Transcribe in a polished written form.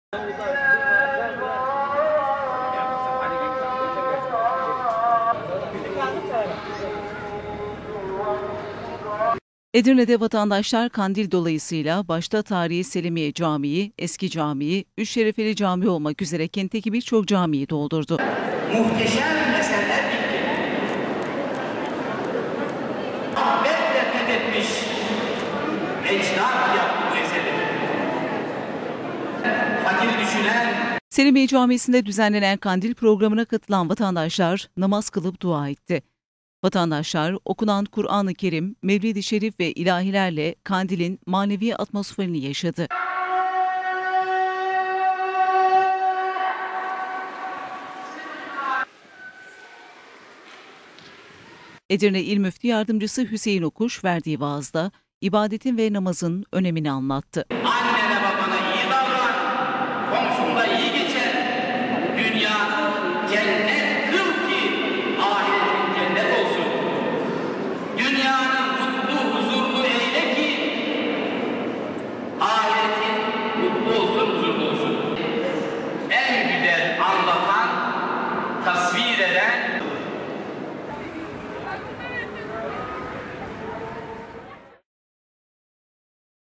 Edirne'de vatandaşlar Kandil dolayısıyla başta Tarihi Selimiye Camii, Eski Camii, Üç Şerefeli Camii olmak üzere kentteki birçok camiyi doldurdu. Muhteşem eserler bitti. Ahmetle fethetmiş, ecdat yaptı bu eseri. Fakir düşünen, Selimiye Camisi'nde düzenlenen Kandil programına katılan vatandaşlar namaz kılıp dua etti. Vatandaşlar okunan Kur'an-ı Kerim, Mevlid-i Şerif ve ilahilerle Kandil'in manevi atmosferini yaşadı. Edirne İl Müftü Yardımcısı Hüseyin Okuş verdiği vaazda ibadetin ve namazın önemini anlattı.